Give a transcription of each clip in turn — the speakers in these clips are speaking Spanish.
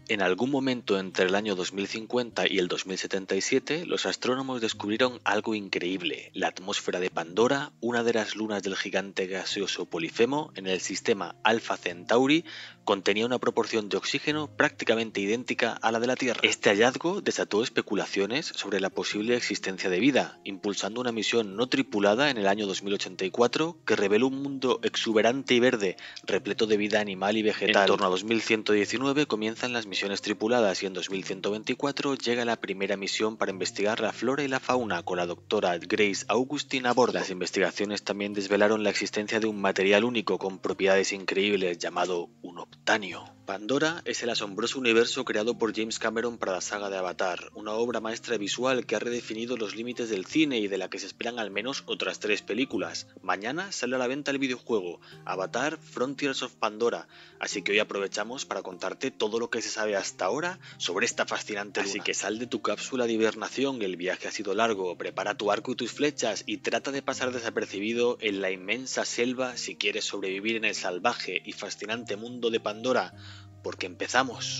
En algún momento entre el año 2050 y el 2077, los astrónomos descubrieron algo increíble: la atmósfera de Pandora, una de las lunas del gigante gaseoso Polifemo en el sistema Alpha Centauri, contenía una proporción de oxígeno prácticamente idéntica a la de la Tierra. Este hallazgo desató especulaciones sobre la posible existencia de vida, impulsando una misión no tripulada en el año 2084 que reveló un mundo exuberante y verde, repleto de vida animal y vegetal. En torno a 2119 comienzan las misiones tripuladas y en 2124 llega la primera misión para investigar la flora y la fauna con la doctora Grace Augustine a bordo. Las investigaciones también desvelaron la existencia de un material único con propiedades increíbles llamado unobtanio. Pandora es el asombroso universo creado por James Cameron para la saga de Avatar, una obra maestra visual que ha redefinido los límites del cine y de la que se esperan al menos otras 3 películas. Mañana sale a la venta el videojuego Avatar Frontiers of Pandora, así que hoy aprovechamos para contarte todo lo que se sabe hasta ahora sobre esta fascinante luna. Así que sal de tu cápsula de hibernación, el viaje ha sido largo, prepara tu arco y tus flechas y trata de pasar desapercibido en la inmensa selva si quieres sobrevivir en el salvaje y fascinante mundo de Pandora, porque empezamos.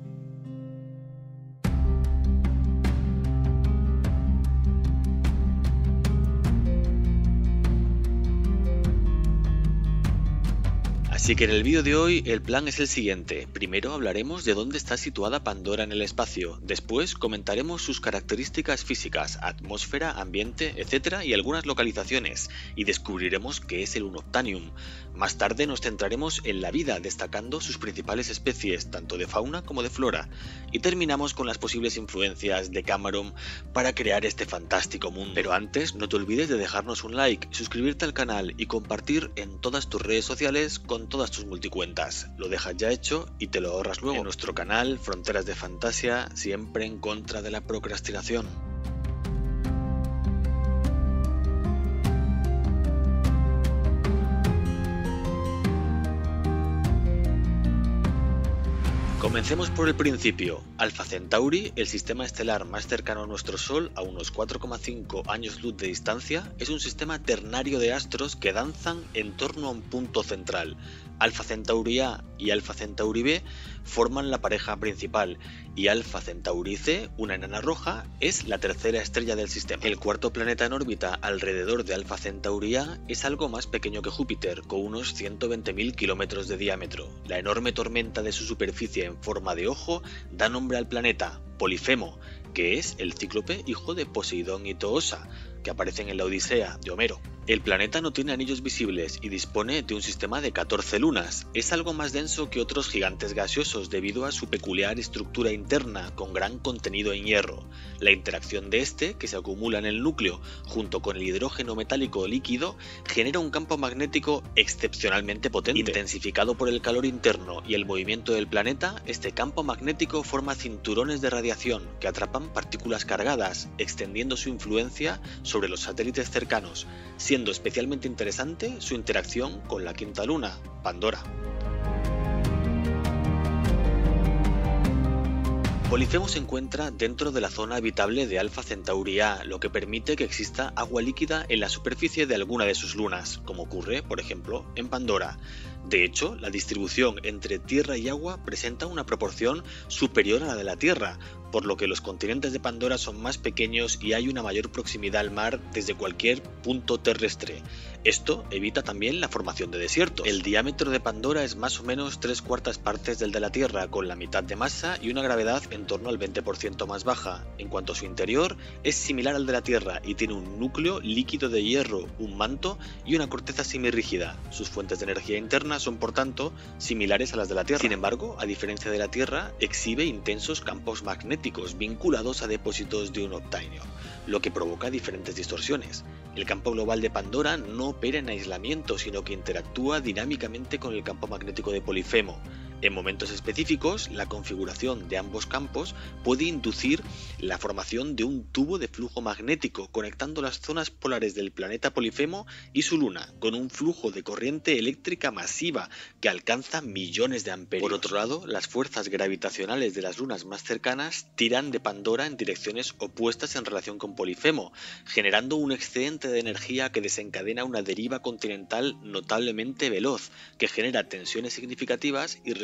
Así que en el vídeo de hoy el plan es el siguiente. Primero hablaremos de dónde está situada Pandora en el espacio, después comentaremos sus características físicas, atmósfera, ambiente, etc. y algunas localizaciones, y descubriremos qué es el unobtanium. Más tarde nos centraremos en la vida, destacando sus principales especies, tanto de fauna como de flora, y terminamos con las posibles influencias de Cameron para crear este fantástico mundo. Pero antes, no te olvides de dejarnos un like, suscribirte al canal y compartir en todas tus redes sociales con todas tus multicuentas. Lo dejas ya hecho y te lo ahorras luego. En nuestro canal Fronteras de Fantasia, siempre en contra de la procrastinación. Comencemos por el principio. Alpha Centauri, el sistema estelar más cercano a nuestro Sol, a unos 4,5 años luz de distancia, es un sistema ternario de astros que danzan en torno a un punto central. Alpha Centauri A y Alpha Centauri B forman la pareja principal y Alpha Centauri C, una enana roja, es la tercera estrella del sistema. El cuarto planeta en órbita alrededor de Alpha Centauri A es algo más pequeño que Júpiter, con unos 120.000 kilómetros de diámetro. La enorme tormenta de su superficie en forma de ojo da nombre al planeta, Polifemo, que es el cíclope hijo de Poseidón y Toosa, que aparecen en la Odisea de Homero. El planeta no tiene anillos visibles y dispone de un sistema de 14 lunas. Es algo más denso que otros gigantes gaseosos debido a su peculiar estructura interna con gran contenido en hierro. La interacción de este, que se acumula en el núcleo junto con el hidrógeno metálico líquido, genera un campo magnético excepcionalmente potente. Intensificado por el calor interno y el movimiento del planeta, este campo magnético forma cinturones de radiación que atrapan partículas cargadas, extendiendo su influencia sobre los satélites cercanos, siendo especialmente interesante su interacción con la quinta luna, Pandora. Polifemo se encuentra dentro de la zona habitable de Alpha Centauri A, lo que permite que exista agua líquida en la superficie de alguna de sus lunas, como ocurre, por ejemplo, en Pandora. De hecho, la distribución entre tierra y agua presenta una proporción superior a la de la Tierra, por lo que los continentes de Pandora son más pequeños y hay una mayor proximidad al mar desde cualquier punto terrestre. Esto evita también la formación de desiertos. El diámetro de Pandora es más o menos 3/4 partes del de la Tierra, con la mitad de masa y una gravedad en torno al 20% más baja. En cuanto a su interior, es similar al de la Tierra y tiene un núcleo líquido de hierro, un manto y una corteza semirrígida. Sus fuentes de energía interna son, por tanto, similares a las de la Tierra. Sin embargo, a diferencia de la Tierra, exhibe intensos campos magnéticos vinculados a depósitos de unobtanio, lo que provoca diferentes distorsiones. El campo global de Pandora no opera en aislamiento, sino que interactúa dinámicamente con el campo magnético de Polifemo. En momentos específicos, la configuración de ambos campos puede inducir la formación de un tubo de flujo magnético conectando las zonas polares del planeta Polifemo y su luna, con un flujo de corriente eléctrica masiva que alcanza millones de amperios. Por otro lado, las fuerzas gravitacionales de las lunas más cercanas tiran de Pandora en direcciones opuestas en relación con Polifemo, generando un excedente de energía que desencadena una deriva continental notablemente veloz, que genera tensiones significativas y resulta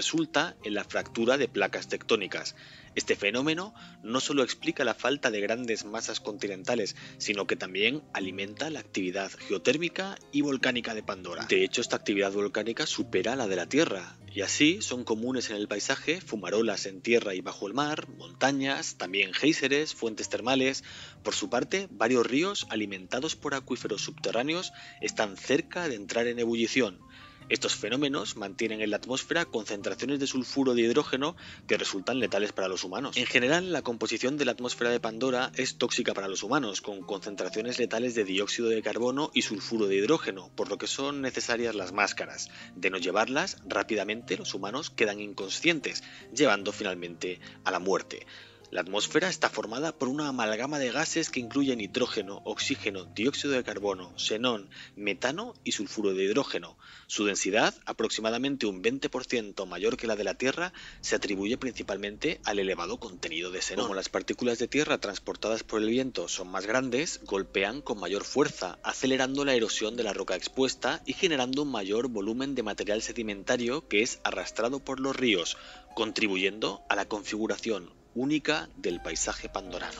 resulta en la fractura de placas tectónicas. Este fenómeno no solo explica la falta de grandes masas continentales, sino que también alimenta la actividad geotérmica y volcánica de Pandora. De hecho, esta actividad volcánica supera la de la Tierra, y así son comunes en el paisaje fumarolas en tierra y bajo el mar, montañas, también géiseres, fuentes termales. Por su parte, varios ríos alimentados por acuíferos subterráneos están cerca de entrar en ebullición. Estos fenómenos mantienen en la atmósfera concentraciones de sulfuro de hidrógeno que resultan letales para los humanos. En general, la composición de la atmósfera de Pandora es tóxica para los humanos, con concentraciones letales de dióxido de carbono y sulfuro de hidrógeno, por lo que son necesarias las máscaras. De no llevarlas, rápidamente los humanos quedan inconscientes, llevando finalmente a la muerte. La atmósfera está formada por una amalgama de gases que incluye nitrógeno, oxígeno, dióxido de carbono, xenón, metano y sulfuro de hidrógeno. Su densidad, aproximadamente un 20% mayor que la de la Tierra, se atribuye principalmente al elevado contenido de xenón. Como las partículas de tierra transportadas por el viento son más grandes, golpean con mayor fuerza, acelerando la erosión de la roca expuesta y generando un mayor volumen de material sedimentario que es arrastrado por los ríos, contribuyendo a la configuración única del paisaje pandorano.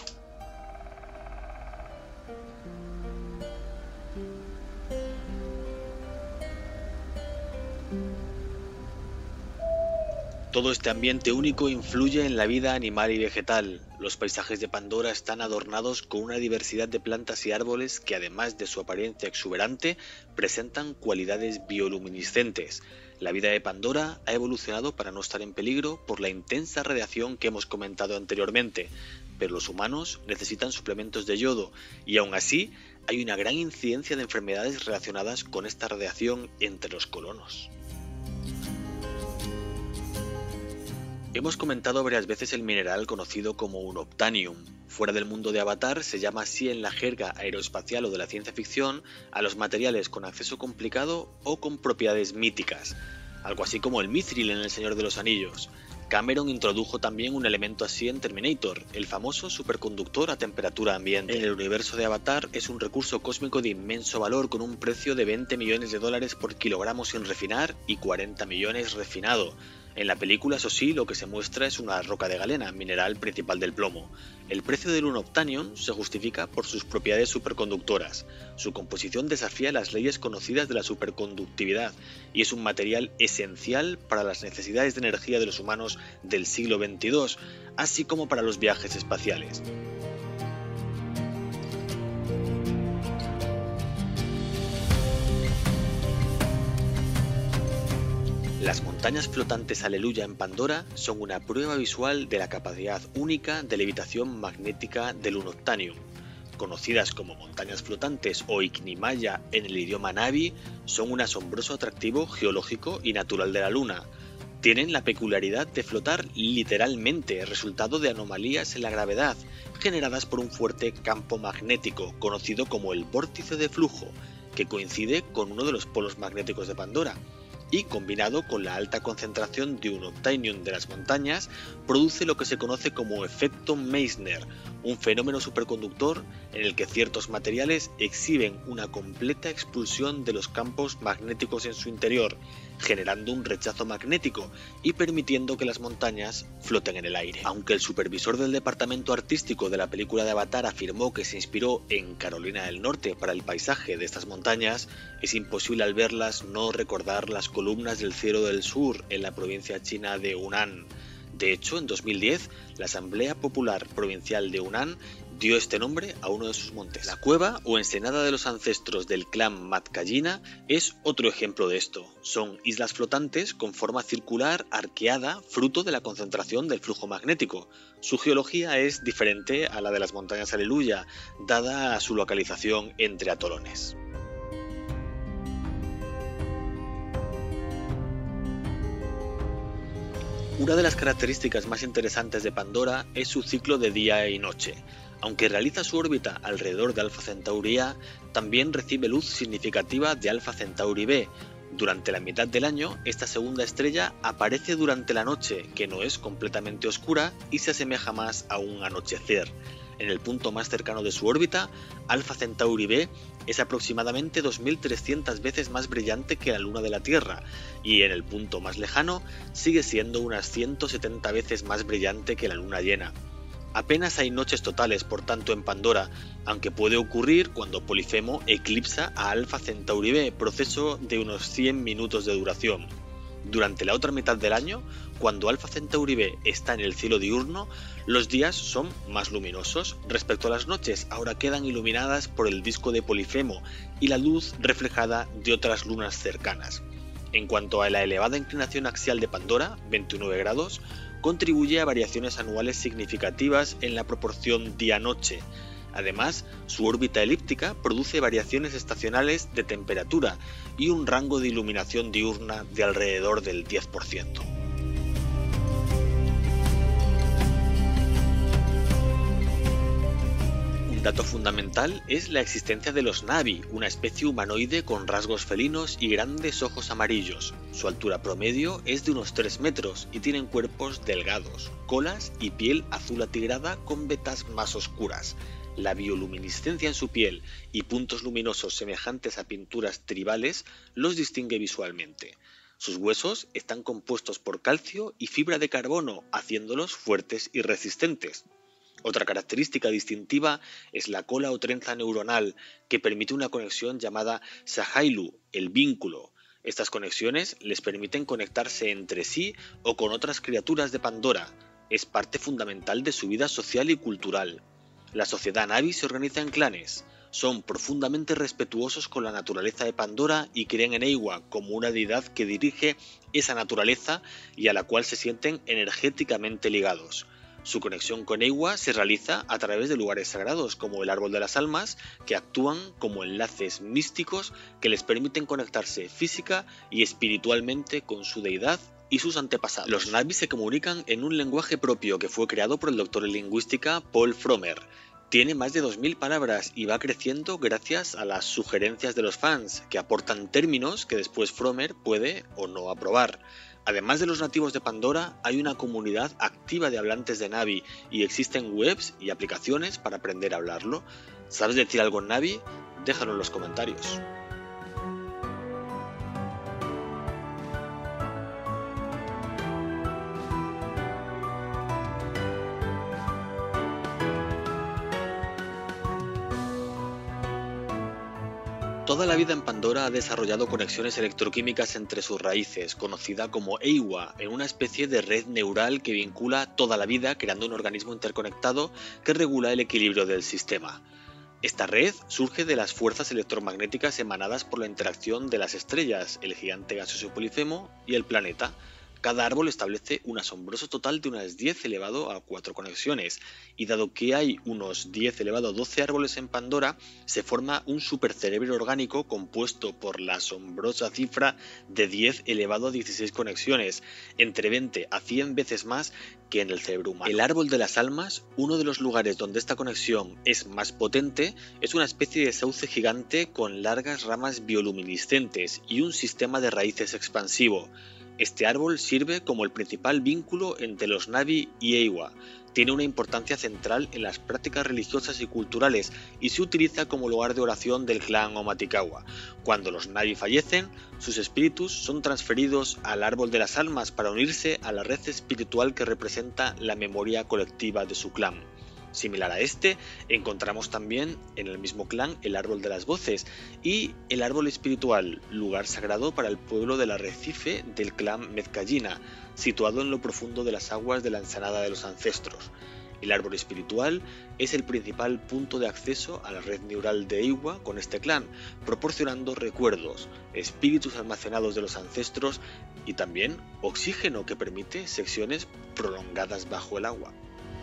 Todo este ambiente único influye en la vida animal y vegetal. Los paisajes de Pandora están adornados con una diversidad de plantas y árboles que, además de su apariencia exuberante, presentan cualidades bioluminiscentes. La vida de Pandora ha evolucionado para no estar en peligro por la intensa radiación que hemos comentado anteriormente, pero los humanos necesitan suplementos de yodo y aún así hay una gran incidencia de enfermedades relacionadas con esta radiación entre los colonos. Hemos comentado varias veces el mineral conocido como unobtainium. Fuera del mundo de Avatar se llama así en la jerga aeroespacial o de la ciencia ficción a los materiales con acceso complicado o con propiedades míticas, algo así como el mithril en El Señor de los Anillos. Cameron introdujo también un elemento así en Terminator, el famoso superconductor a temperatura ambiente. En el universo de Avatar es un recurso cósmico de inmenso valor con un precio de $20 millones por kilogramo sin refinar y 40 millones refinado. En la película, eso sí, lo que se muestra es una roca de galena, mineral principal del plomo. El precio del unobtainium se justifica por sus propiedades superconductoras. Su composición desafía las leyes conocidas de la superconductividad y es un material esencial para las necesidades de energía de los humanos del siglo XXII, así como para los viajes espaciales. Las montañas flotantes Aleluya en Pandora son una prueba visual de la capacidad única de levitación magnética del unobtainium. Conocidas como montañas flotantes o Ignimaya en el idioma Na'vi, son un asombroso atractivo geológico y natural de la Luna. Tienen la peculiaridad de flotar literalmente, resultado de anomalías en la gravedad, generadas por un fuerte campo magnético, conocido como el vórtice de flujo, que coincide con uno de los polos magnéticos de Pandora, y combinado con la alta concentración de unobtainium de las montañas, produce lo que se conoce como efecto Meissner, un fenómeno superconductor en el que ciertos materiales exhiben una completa expulsión de los campos magnéticos en su interior, generando un rechazo magnético y permitiendo que las montañas floten en el aire. Aunque el supervisor del departamento artístico de la película de Avatar afirmó que se inspiró en Carolina del Norte para el paisaje de estas montañas, es imposible al verlas no recordar las columnas del cielo del sur en la provincia china de Hunan. De hecho, en 2010, la Asamblea Popular Provincial de Hunan dio este nombre a uno de sus montes. La cueva o ensenada de los ancestros del clan Matkallina es otro ejemplo de esto. Son islas flotantes con forma circular arqueada, fruto de la concentración del flujo magnético. Su geología es diferente a la de las montañas Aleluya, dada su localización entre atolones. Una de las características más interesantes de Pandora es su ciclo de día y noche. Aunque realiza su órbita alrededor de Alfa Centauri A, también recibe luz significativa de Alfa Centauri B. Durante la mitad del año, esta segunda estrella aparece durante la noche, que no es completamente oscura y se asemeja más a un anochecer. En el punto más cercano de su órbita, Alfa Centauri B es aproximadamente 2300 veces más brillante que la luna de la Tierra, y en el punto más lejano sigue siendo unas 170 veces más brillante que la luna llena. Apenas hay noches totales, por tanto, en Pandora, aunque puede ocurrir cuando Polifemo eclipsa a Alpha Centauri B, proceso de unos 100 minutos de duración. Durante la otra mitad del año, cuando Alpha Centauri B está en el cielo diurno, los días son más luminosos. Respecto a las noches, ahora quedan iluminadas por el disco de Polifemo y la luz reflejada de otras lunas cercanas. En cuanto a la elevada inclinación axial de Pandora, 29 grados, contribuye a variaciones anuales significativas en la proporción día-noche. Además, su órbita elíptica produce variaciones estacionales de temperatura y un rango de iluminación diurna de alrededor del 10%. Un dato fundamental es la existencia de los Na'vi, una especie humanoide con rasgos felinos y grandes ojos amarillos. Su altura promedio es de unos 3 metros y tienen cuerpos delgados, colas y piel azul atigrada con vetas más oscuras. La bioluminiscencia en su piel y puntos luminosos semejantes a pinturas tribales los distingue visualmente. Sus huesos están compuestos por calcio y fibra de carbono, haciéndolos fuertes y resistentes. Otra característica distintiva es la cola o trenza neuronal, que permite una conexión llamada Sahailu, el vínculo. Estas conexiones les permiten conectarse entre sí o con otras criaturas de Pandora. Es parte fundamental de su vida social y cultural. La sociedad Na'vi se organiza en clanes. Son profundamente respetuosos con la naturaleza de Pandora y creen en Eywa como una deidad que dirige esa naturaleza y a la cual se sienten energéticamente ligados. Su conexión con Eywa se realiza a través de lugares sagrados como el Árbol de las Almas, que actúan como enlaces místicos que les permiten conectarse física y espiritualmente con su deidad y sus antepasados. Los Na'vi se comunican en un lenguaje propio que fue creado por el doctor en lingüística Paul Frommer. Tiene más de 2000 palabras y va creciendo gracias a las sugerencias de los fans, que aportan términos que después Frommer puede o no aprobar. Además de los nativos de Pandora, hay una comunidad activa de hablantes de Na'vi y existen webs y aplicaciones para aprender a hablarlo. ¿Sabes decir algo en Na'vi? Déjalo en los comentarios. Toda la vida en Pandora ha desarrollado conexiones electroquímicas entre sus raíces, conocida como Eywa, en una especie de red neural que vincula toda la vida creando un organismo interconectado que regula el equilibrio del sistema. Esta red surge de las fuerzas electromagnéticas emanadas por la interacción de las estrellas, el gigante gaseoso Polifemo y el planeta. Cada árbol establece un asombroso total de unas 10 elevado a 4 conexiones, y dado que hay unos 10 elevado a 12 árboles en Pandora, se forma un supercerebro orgánico compuesto por la asombrosa cifra de 10 elevado a 16 conexiones, entre 20 a 100 veces más que en el cerebro humano. El Árbol de las Almas, uno de los lugares donde esta conexión es más potente, es una especie de sauce gigante con largas ramas bioluminiscentes y un sistema de raíces expansivo. Este árbol sirve como el principal vínculo entre los Na'vi y Eywa. Tiene una importancia central en las prácticas religiosas y culturales y se utiliza como lugar de oración del clan Omatikawa. Cuando los Na'vi fallecen, sus espíritus son transferidos al Árbol de las Almas para unirse a la red espiritual que representa la memoria colectiva de su clan. Similar a este, encontramos también en el mismo clan el Árbol de las Voces y el Árbol Espiritual, lugar sagrado para el pueblo del arrecife del clan Mezcallina, situado en lo profundo de las aguas de la ensenada de los ancestros. El Árbol Espiritual es el principal punto de acceso a la red neural de Eywa con este clan, proporcionando recuerdos, espíritus almacenados de los ancestros y también oxígeno que permite secciones prolongadas bajo el agua.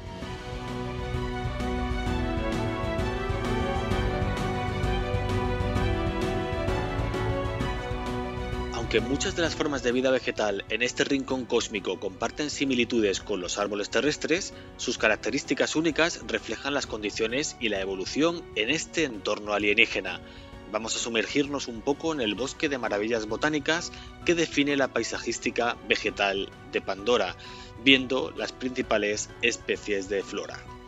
Aunque muchas de las formas de vida vegetal en este rincón cósmico comparten similitudes con los árboles terrestres, sus características únicas reflejan las condiciones y la evolución en este entorno alienígena. Vamos a sumergirnos un poco en el bosque de maravillas botánicas que define la paisajística vegetal de Pandora, viendo las principales especies de flora.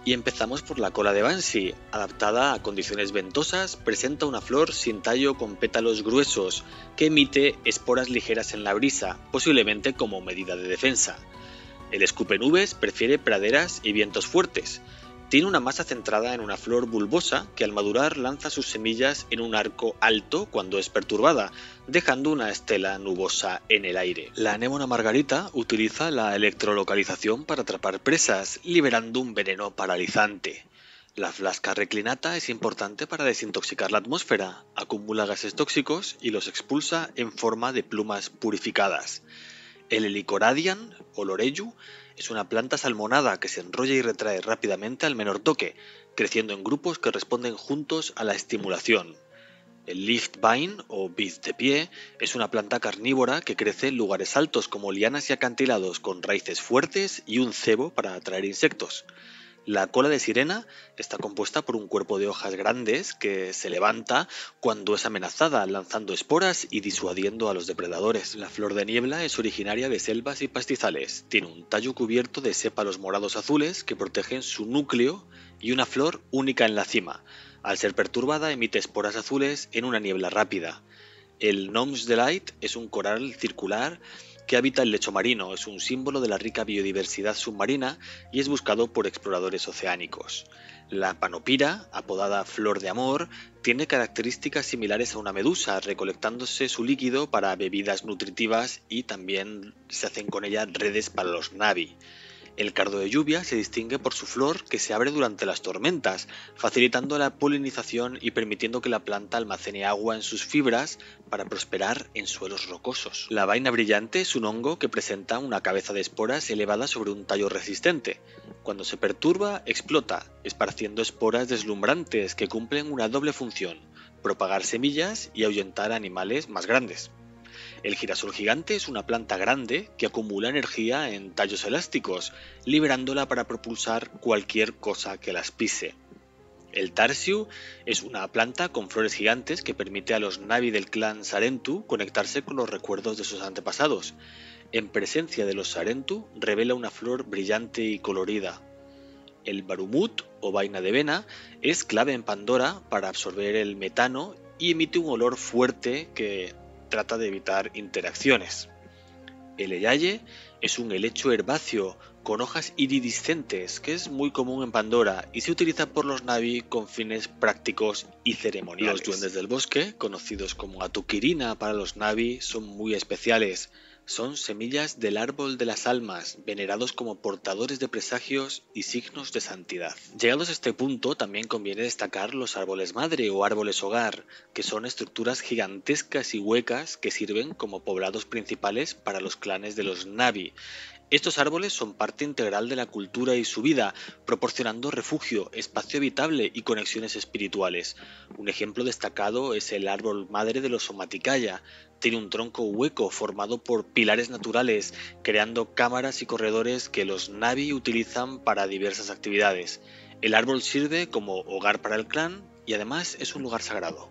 Y empezamos por la cola de Banshee, adaptada a condiciones ventosas, presenta una flor sin tallo con pétalos gruesos, que emite esporas ligeras en la brisa, posiblemente como medida de defensa. El escupenubes prefiere praderas y vientos fuertes. Tiene una masa centrada en una flor bulbosa que al madurar lanza sus semillas en un arco alto cuando es perturbada, dejando una estela nubosa en el aire. La anémona margarita utiliza la electrolocalización para atrapar presas, liberando un veneno paralizante. La flasca reclinata es importante para desintoxicar la atmósfera, acumula gases tóxicos y los expulsa en forma de plumas purificadas. El Helicoradian o Loreyu es una planta salmonada que se enrolla y retrae rápidamente al menor toque, creciendo en grupos que responden juntos a la estimulación. El Lift Vine o vid de pie es una planta carnívora que crece en lugares altos como lianas y acantilados con raíces fuertes y un cebo para atraer insectos. La cola de sirena está compuesta por un cuerpo de hojas grandes que se levanta cuando es amenazada, lanzando esporas y disuadiendo a los depredadores. La flor de niebla es originaria de selvas y pastizales. Tiene un tallo cubierto de sépalos morados azules que protegen su núcleo y una flor única en la cima. Al ser perturbada emite esporas azules en una niebla rápida. El Gnome's Delight es un coral circular que habita el lecho marino, es un símbolo de la rica biodiversidad submarina y es buscado por exploradores oceánicos. La Panopira, apodada flor de amor, tiene características similares a una medusa, recolectándose su líquido para bebidas nutritivas y también se hacen con ella redes para los Navi. El cardo de lluvia se distingue por su flor que se abre durante las tormentas, facilitando la polinización y permitiendo que la planta almacene agua en sus fibras para prosperar en suelos rocosos. La vaina brillante es un hongo que presenta una cabeza de esporas elevada sobre un tallo resistente. Cuando se perturba, explota, esparciendo esporas deslumbrantes que cumplen una doble función: propagar semillas y ahuyentar animales más grandes. El girasol gigante es una planta grande que acumula energía en tallos elásticos, liberándola para propulsar cualquier cosa que las pise. El Tarsiu es una planta con flores gigantes que permite a los Navi del clan Sarentu conectarse con los recuerdos de sus antepasados. En presencia de los Sarentu revela una flor brillante y colorida. El Barumut o vaina de vena es clave en Pandora para absorber el metano y emite un olor fuerte que trata de evitar interacciones. El eyaye es un helecho herbáceo con hojas iridiscentes que es muy común en Pandora y se utiliza por los Navi con fines prácticos y ceremoniales. Los duendes del bosque, conocidos como Atukirina para los Navi, son muy especiales. Son semillas del árbol de las almas, venerados como portadores de presagios y signos de santidad. Llegados a este punto, también conviene destacar los árboles madre o árboles hogar, que son estructuras gigantescas y huecas que sirven como poblados principales para los clanes de los Navi. Estos árboles son parte integral de la cultura y su vida, proporcionando refugio, espacio habitable y conexiones espirituales. Un ejemplo destacado es el árbol madre de los Somaticaya. Tiene un tronco hueco formado por pilares naturales, creando cámaras y corredores que los Navi utilizan para diversas actividades. El árbol sirve como hogar para el clan y además es un lugar sagrado.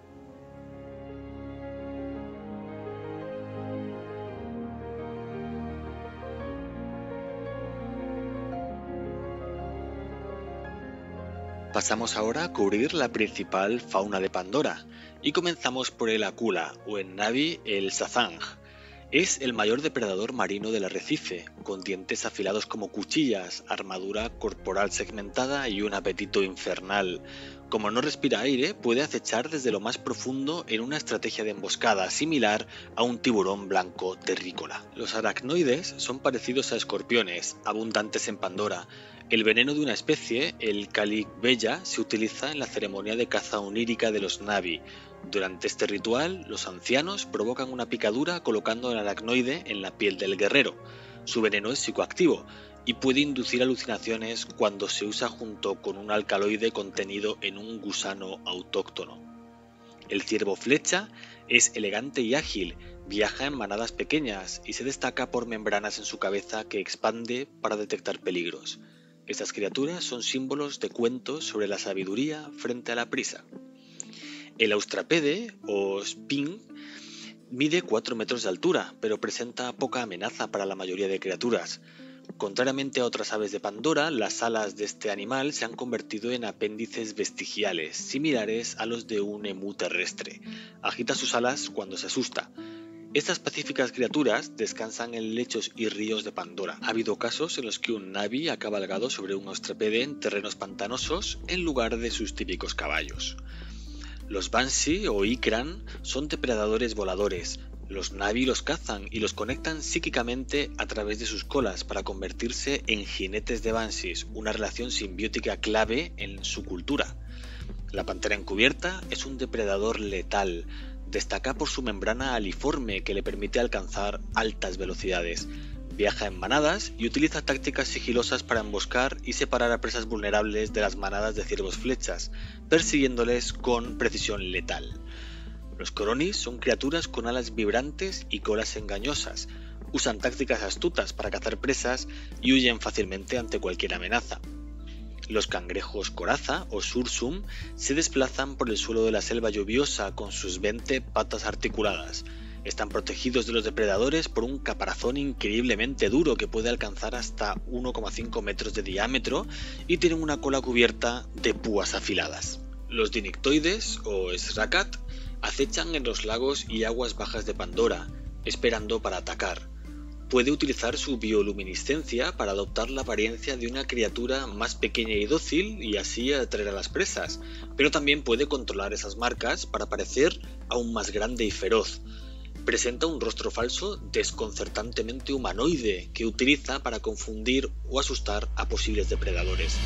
Pasamos ahora a cubrir la principal fauna de Pandora y comenzamos por el Akula o en Navi el Sazang. Es el mayor depredador marino del arrecife, con dientes afilados como cuchillas, armadura corporal segmentada y un apetito infernal. Como no respira aire, puede acechar desde lo más profundo en una estrategia de emboscada similar a un tiburón blanco terrícola. Los aracnoides son parecidos a escorpiones, abundantes en Pandora. El veneno de una especie, el Calicbella, se utiliza en la ceremonia de caza onírica de los Navi. Durante este ritual, los ancianos provocan una picadura colocando el aracnoide en la piel del guerrero. Su veneno es psicoactivo y puede inducir alucinaciones cuando se usa junto con un alcaloide contenido en un gusano autóctono. El ciervo flecha es elegante y ágil, viaja en manadas pequeñas y se destaca por membranas en su cabeza que expande para detectar peligros. Estas criaturas son símbolos de cuentos sobre la sabiduría frente a la prisa. El austrapede o spin mide 4 metros de altura, pero presenta poca amenaza para la mayoría de criaturas. Contrariamente a otras aves de Pandora, las alas de este animal se han convertido en apéndices vestigiales, similares a los de un emú terrestre. Agita sus alas cuando se asusta. Estas pacíficas criaturas descansan en lechos y ríos de Pandora. Ha habido casos en los que un Navi ha cabalgado sobre un austrapede en terrenos pantanosos en lugar de sus típicos caballos. Los Banshee o Ikran son depredadores voladores. Los Navi los cazan y los conectan psíquicamente a través de sus colas para convertirse en jinetes de Banshees, una relación simbiótica clave en su cultura. La pantera encubierta es un depredador letal. Destaca por su membrana aliforme que le permite alcanzar altas velocidades. Viaja en manadas y utiliza tácticas sigilosas para emboscar y separar a presas vulnerables de las manadas de ciervos flechas, persiguiéndoles con precisión letal. Los coronis son criaturas con alas vibrantes y colas engañosas. Usan tácticas astutas para cazar presas y huyen fácilmente ante cualquier amenaza. Los cangrejos coraza o sursum se desplazan por el suelo de la selva lluviosa con sus 20 patas articuladas. Están protegidos de los depredadores por un caparazón increíblemente duro que puede alcanzar hasta 1,5 metros de diámetro y tienen una cola cubierta de púas afiladas. Los dinictoides o sracat acechan en los lagos y aguas bajas de Pandora, esperando para atacar. Puede utilizar su bioluminiscencia para adoptar la apariencia de una criatura más pequeña y dócil y así atraer a las presas, pero también puede controlar esas marcas para parecer aún más grande y feroz. Presenta un rostro falso desconcertantemente humanoide que utiliza para confundir o asustar a posibles depredadores.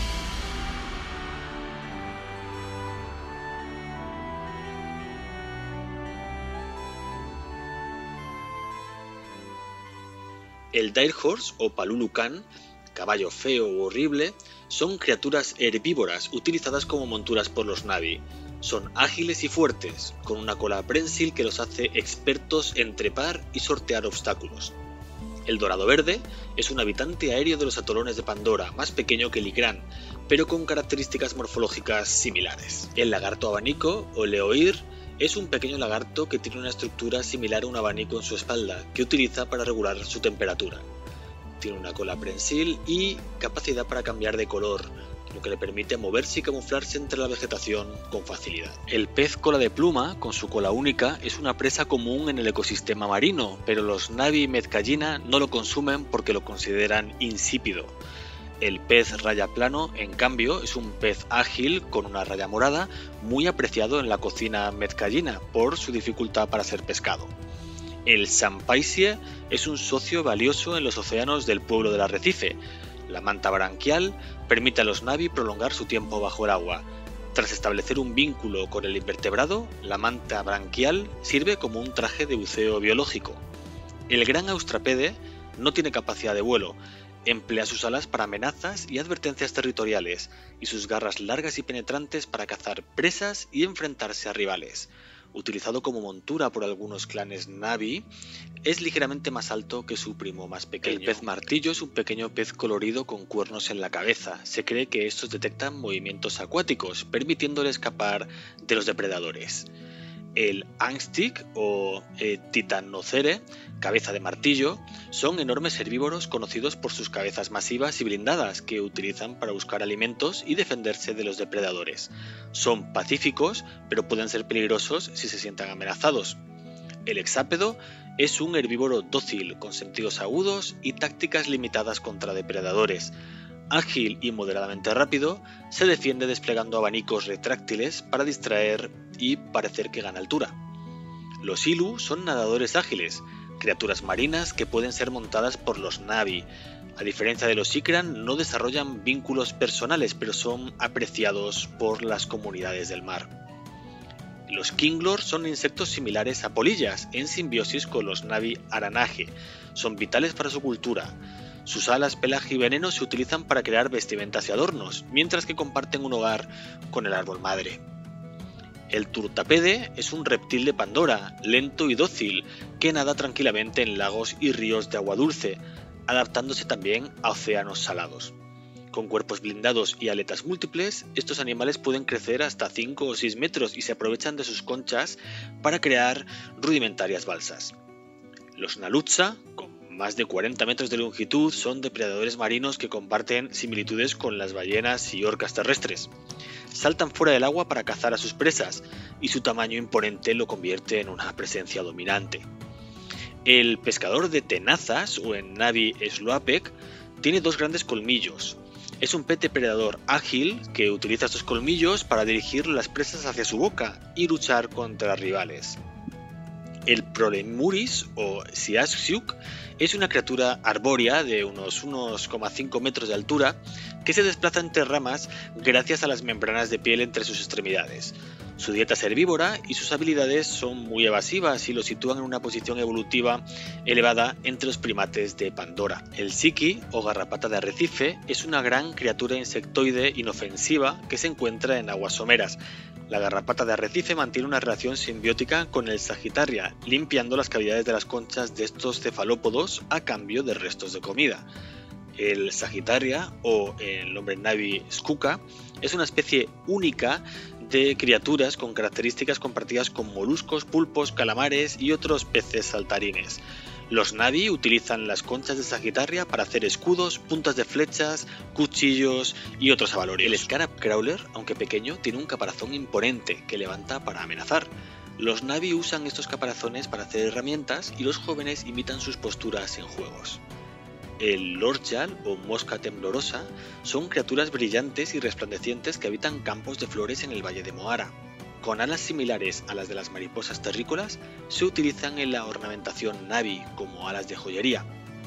El Dire Horse o Palulucan, caballo feo u horrible, son criaturas herbívoras utilizadas como monturas por los Navi. Son ágiles y fuertes, con una cola prensil que los hace expertos en trepar y sortear obstáculos. El dorado verde es un habitante aéreo de los atolones de Pandora, más pequeño que el Ikran, pero con características morfológicas similares. El lagarto abanico o leoir es un pequeño lagarto que tiene una estructura similar a un abanico en su espalda, que utiliza para regular su temperatura. Tiene una cola prensil y capacidad para cambiar de color, lo que le permite moverse y camuflarse entre la vegetación con facilidad. El pez cola de pluma, con su cola única, es una presa común en el ecosistema marino, pero los Navi mezcallina no lo consumen porque lo consideran insípido. El pez raya plano, en cambio, es un pez ágil con una raya morada, muy apreciado en la cocina mezcallina por su dificultad para ser pescado. El Sampaisie es un socio valioso en los océanos del pueblo del arrecife. La manta branquial permite a los Navi prolongar su tiempo bajo el agua. Tras establecer un vínculo con el invertebrado, la manta branquial sirve como un traje de buceo biológico. El gran austrapede no tiene capacidad de vuelo. Emplea sus alas para amenazas y advertencias territoriales, y sus garras largas y penetrantes para cazar presas y enfrentarse a rivales. Utilizado como montura por algunos clanes Navi, es ligeramente más alto que su primo más pequeño. El pez martillo es un pequeño pez colorido con cuernos en la cabeza. Se cree que estos detectan movimientos acuáticos, permitiéndole escapar de los depredadores. El Angstic o Titanocere, cabeza de martillo, son enormes herbívoros conocidos por sus cabezas masivas y blindadas que utilizan para buscar alimentos y defenderse de los depredadores. Son pacíficos, pero pueden ser peligrosos si se sientan amenazados. El hexápedo es un herbívoro dócil, con sentidos agudos y tácticas limitadas contra depredadores. Ágil y moderadamente rápido, se defiende desplegando abanicos retráctiles para distraer y parecer que gana altura. Los Ilu son nadadores ágiles, criaturas marinas que pueden ser montadas por los Navi. A diferencia de los Ikran, no desarrollan vínculos personales, pero son apreciados por las comunidades del mar. Los Kinglor son insectos similares a polillas, en simbiosis con los Navi Aranaje. Son vitales para su cultura. Sus alas, pelaje y veneno se utilizan para crear vestimentas y adornos, mientras que comparten un hogar con el árbol madre. El turtapede es un reptil de Pandora, lento y dócil, que nada tranquilamente en lagos y ríos de agua dulce, adaptándose también a océanos salados. Con cuerpos blindados y aletas múltiples, estos animales pueden crecer hasta 5 o 6 metros y se aprovechan de sus conchas para crear rudimentarias balsas. Los Nalutsa, con más de 40 metros de longitud, son depredadores marinos que comparten similitudes con las ballenas y orcas terrestres. Saltan fuera del agua para cazar a sus presas, y su tamaño imponente lo convierte en una presencia dominante. El pescador de tenazas, o en Navi Sloapec, tiene dos grandes colmillos. Es un pez depredador ágil que utiliza estos colmillos para dirigir las presas hacia su boca y luchar contra rivales. El Prolemuris o Siaxiuk es una criatura arbórea de unos 1,5 metros de altura que se desplaza entre ramas gracias a las membranas de piel entre sus extremidades. Su dieta es herbívora y sus habilidades son muy evasivas y lo sitúan en una posición evolutiva elevada entre los primates de Pandora. El Siki o garrapata de arrecife es una gran criatura insectoide inofensiva que se encuentra en aguas someras. La garrapata de arrecife mantiene una relación simbiótica con el Sagittaria, limpiando las cavidades de las conchas de estos cefalópodos a cambio de restos de comida. El Sagittaria, o el nombre Navi Skuka, es una especie única de criaturas con características compartidas con moluscos, pulpos, calamares y otros peces saltarines. Los Navi utilizan las conchas de Sagittaria para hacer escudos, puntas de flechas, cuchillos y otros avalorios. El Scarab Crawler, aunque pequeño, tiene un caparazón imponente que levanta para amenazar. Los Navi usan estos caparazones para hacer herramientas y los jóvenes imitan sus posturas en juegos. El Lorjal o mosca temblorosa son criaturas brillantes y resplandecientes que habitan campos de flores en el valle de Moara. Con alas similares a las de las mariposas terrícolas, se utilizan en la ornamentación Navi como alas de joyería.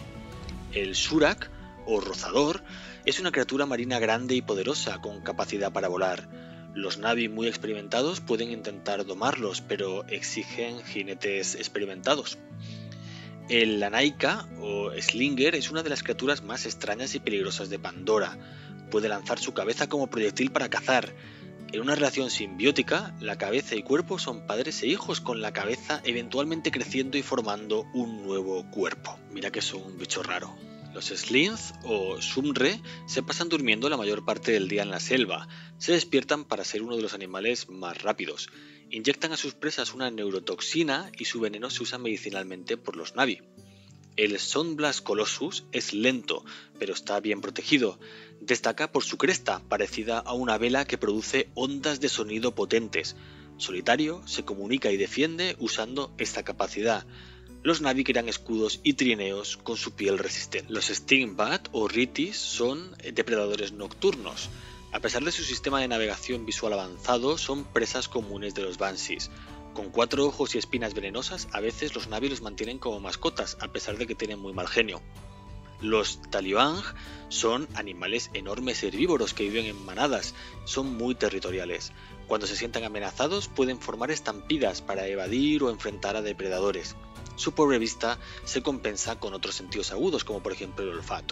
El Surak o rozador es una criatura marina grande y poderosa con capacidad para volar. Los Navi muy experimentados pueden intentar domarlos, pero exigen jinetes experimentados. El Lanaika o Slinger es una de las criaturas más extrañas y peligrosas de Pandora. Puede lanzar su cabeza como proyectil para cazar. En una relación simbiótica, la cabeza y cuerpo son padres e hijos, con la cabeza eventualmente creciendo y formando un nuevo cuerpo. Mira que son un bicho raro. Los Slint o Sumre se pasan durmiendo la mayor parte del día en la selva. Se despiertan para ser uno de los animales más rápidos. Inyectan a sus presas una neurotoxina y su veneno se usa medicinalmente por los Navi. El Sonblas Colossus es lento, pero está bien protegido. Destaca por su cresta, parecida a una vela que produce ondas de sonido potentes. Solitario, se comunica y defiende usando esta capacidad. Los Navi crean escudos y trineos con su piel resistente. Los Stingbat o Ritis son depredadores nocturnos. A pesar de su sistema de navegación visual avanzado, son presas comunes de los Banshees. Con 4 ojos y espinas venenosas, a veces los Navi los mantienen como mascotas, a pesar de que tienen muy mal genio. Los Taliban son animales enormes herbívoros que viven en manadas, son muy territoriales. Cuando se sientan amenazados pueden formar estampidas para evadir o enfrentar a depredadores. Su pobre vista se compensa con otros sentidos agudos, como por ejemplo el olfato.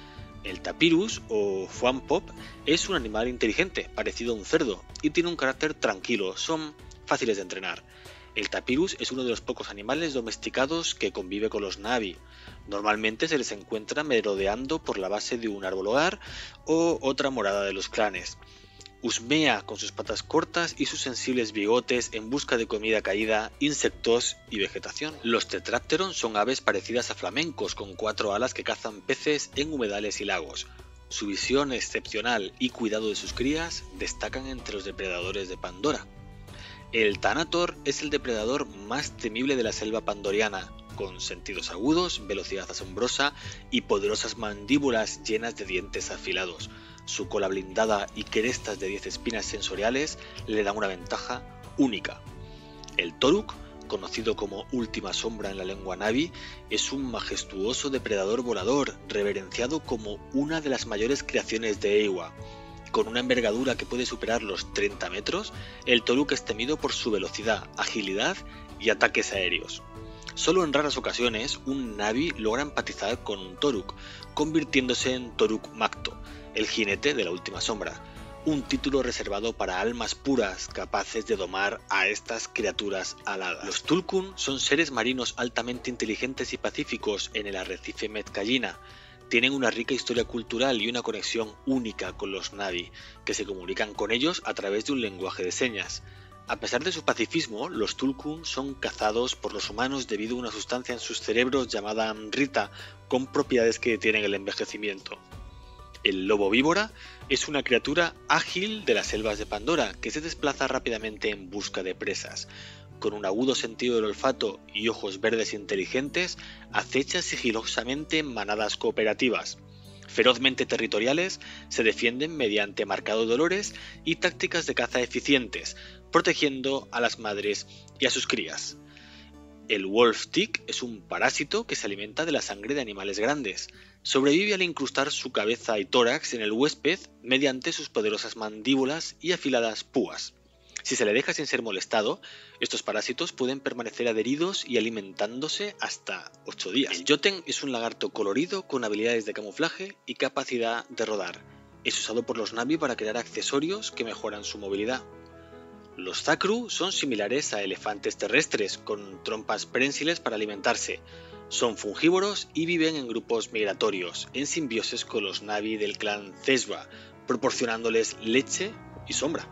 El Tapirus o Fuampop es un animal inteligente, parecido a un cerdo, y tiene un carácter tranquilo, son fáciles de entrenar. El Tapirus es uno de los pocos animales domesticados que convive con los Navi. Normalmente se les encuentra merodeando por la base de un árbol hogar o otra morada de los clanes. Husmea con sus patas cortas y sus sensibles bigotes en busca de comida caída, insectos y vegetación. Los Tetrapteron son aves parecidas a flamencos con 4 alas que cazan peces en humedales y lagos. Su visión excepcional y cuidado de sus crías destacan entre los depredadores de Pandora. El Thanator es el depredador más temible de la selva pandoriana, con sentidos agudos, velocidad asombrosa y poderosas mandíbulas llenas de dientes afilados. Su cola blindada y crestas de 10 espinas sensoriales le dan una ventaja única. El Toruk, conocido como última sombra en la lengua Navi, es un majestuoso depredador volador, reverenciado como una de las mayores creaciones de Eywa. Con una envergadura que puede superar los 30 metros, el Toruk es temido por su velocidad, agilidad y ataques aéreos. Solo en raras ocasiones un Navi logra empatizar con un Toruk, convirtiéndose en Toruk Macto, el jinete de la última sombra, un título reservado para almas puras capaces de domar a estas criaturas aladas. Los Tulkun son seres marinos altamente inteligentes y pacíficos en el arrecife Metkayina. Tienen una rica historia cultural y una conexión única con los Navi, que se comunican con ellos a través de un lenguaje de señas. A pesar de su pacifismo, los tulkun son cazados por los humanos debido a una sustancia en sus cerebros llamada amrita, con propiedades que detienen el envejecimiento. El lobo víbora es una criatura ágil de las selvas de Pandora que se desplaza rápidamente en busca de presas. Con un agudo sentido del olfato y ojos verdes inteligentes, acecha sigilosamente manadas cooperativas. Ferozmente territoriales, se defienden mediante marcados dolores y tácticas de caza eficientes, protegiendo a las madres y a sus crías. El wolf tick es un parásito que se alimenta de la sangre de animales grandes. Sobrevive al incrustar su cabeza y tórax en el huésped mediante sus poderosas mandíbulas y afiladas púas. Si se le deja sin ser molestado, estos parásitos pueden permanecer adheridos y alimentándose hasta 8 días. El jotun es un lagarto colorido con habilidades de camuflaje y capacidad de rodar. Es usado por los Na'vi para crear accesorios que mejoran su movilidad. Los Zakru son similares a elefantes terrestres, con trompas prensiles para alimentarse. Son fungívoros y viven en grupos migratorios, en simbiosis con los Na'vi del clan Zeshwa, proporcionándoles leche y sombra.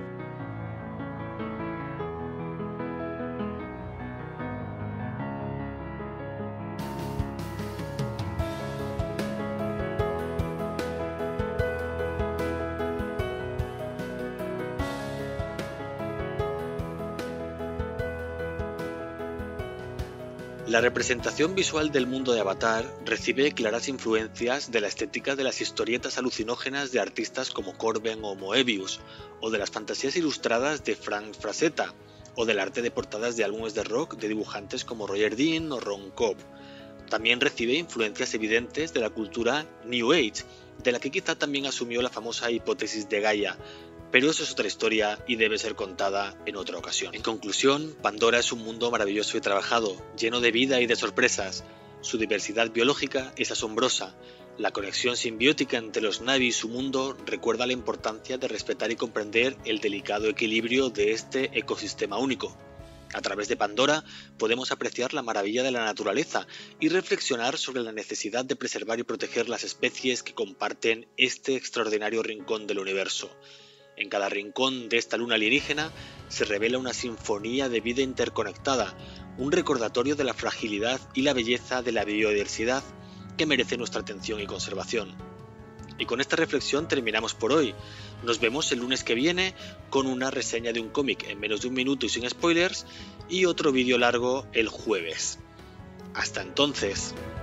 La representación visual del mundo de Avatar recibe claras influencias de la estética de las historietas alucinógenas de artistas como Corben o Moebius, o de las fantasías ilustradas de Frank Frazetta, o del arte de portadas de álbumes de rock de dibujantes como Roger Dean o Ron Cobb. También recibe influencias evidentes de la cultura New Age, de la que quizá también asumió la famosa hipótesis de Gaia, pero eso es otra historia y debe ser contada en otra ocasión. En conclusión, Pandora es un mundo maravilloso y trabajado, lleno de vida y de sorpresas. Su diversidad biológica es asombrosa. La conexión simbiótica entre los Na'vi y su mundo recuerda la importancia de respetar y comprender el delicado equilibrio de este ecosistema único. A través de Pandora podemos apreciar la maravilla de la naturaleza y reflexionar sobre la necesidad de preservar y proteger las especies que comparten este extraordinario rincón del universo. En cada rincón de esta luna alienígena se revela una sinfonía de vida interconectada, un recordatorio de la fragilidad y la belleza de la biodiversidad que merece nuestra atención y conservación. Y con esta reflexión terminamos por hoy. Nos vemos el lunes que viene con una reseña de un cómic en menos de un minuto y sin spoilers y otro vídeo largo el jueves. Hasta entonces.